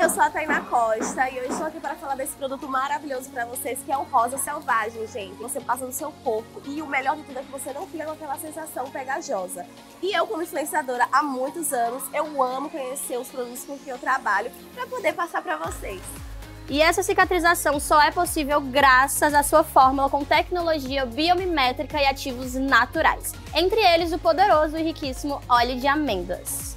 eu sou a Tainá Costa e eu estou aqui para falar desse produto maravilhoso para vocês, que é o Rosa Selvagem, gente. Você passa no seu corpo e o melhor de tudo é que você não fica com aquela sensação pegajosa. E eu, como influenciadora há muitos anos, eu amo conhecer os produtos com que eu trabalho para poder passar para vocês. E essa cicatrização só é possível graças à sua fórmula com tecnologia biomimétrica e ativos naturais. Entre eles, o poderoso e riquíssimo óleo de amêndoas.